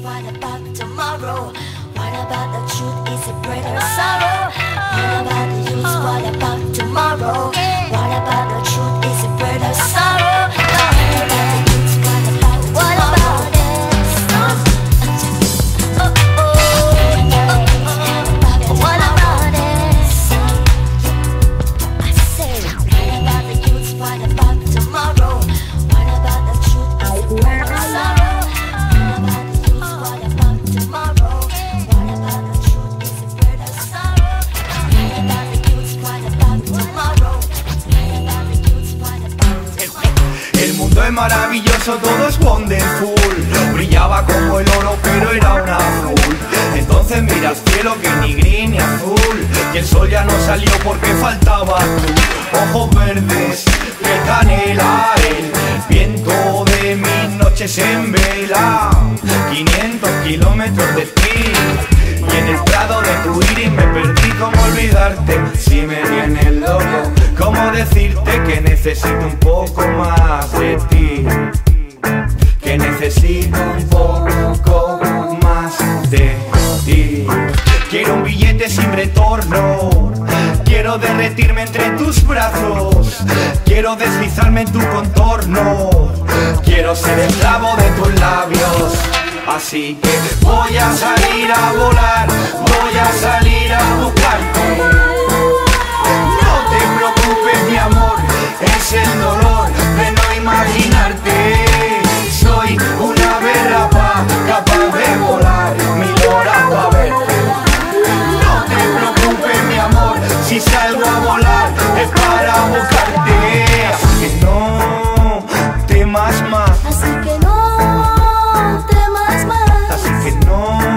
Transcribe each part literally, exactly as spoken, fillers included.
What about tomorrow? What about the truth? Is it bread or sorrow? What about the youth? What about tomorrow? What about the truth? Is it bread or sorrow? What about the youth? What about tomorrow? What about this? Oh, oh, oh. What about this? I say, what about the youth? What about tomorrow? What about the truth? Is it bread or sorrow? Es maravilloso, todo es wonderful. Brillaba como el oro, pero era un azul. Entonces mira al cielo que ni gris ni azul. Y el sol ya no salió porque faltaba tú. Ojos verdes, de canela, el viento de mis noches en vela. quinientos kilómetros de ti. Y en el prado de tu iris me perdí. ¿Cómo olvidarte si me viene el loco? ¿Cómo decirte que necesito un poco más de ti? Que necesito un poco más de ti. Quiero un billete sin retorno. Quiero derretirme entre tus brazos. Quiero deslizarme en tu contorno. Quiero ser esclavo de tus labios. Así que voy a salir a volar, voy a salir a buscarte. No te preocupes, mi amor, es el dolor de no imaginarte. Soy una ave rapaz, capaz de volar mil horas para verte. No te preocupes, mi amor, si salgo a volar es para buscarte. Así que no temas más. Así que no temas más. Así que no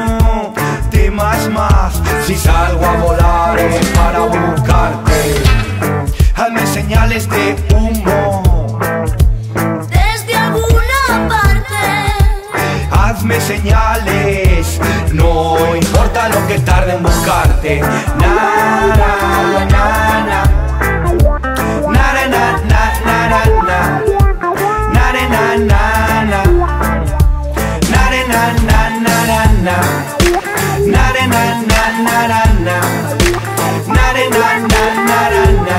temas más. Si salgo a volar es para buscarte. Hazme señales de humo Desde alguna parte. Hazme señales. No importa lo que tarde en buscarte. Na, na, na, na. Na, na, na, na, na, na. Na, na, na, na, na. Na, na, na, na, na, na. Na, na, na, na, na, na. Na, na, na, na, na, na.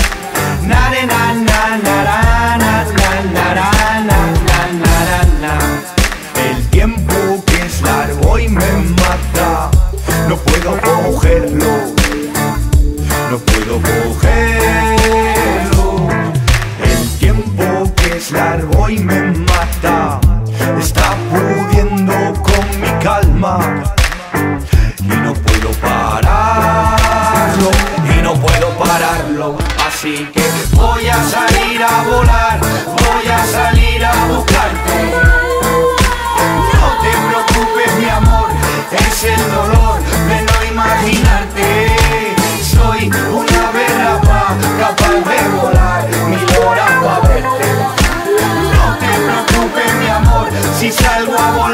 El tiempo que es largo y me mata. No puedo cogerlo. No puedo cogerlo. El tiempo que es largo y me mata. Está pudiendo con mi calma. Y no puedo pararlo. Y no puedo pararlo. Así que voy a salir a volar. Voy a salir a buscarte. No te preocupes, mi amor, es el dolor de no imaginarte. Soy una ave rapaz, capaz de volar mil horas para verte. No te preocupes, mi amor, si salgo a volar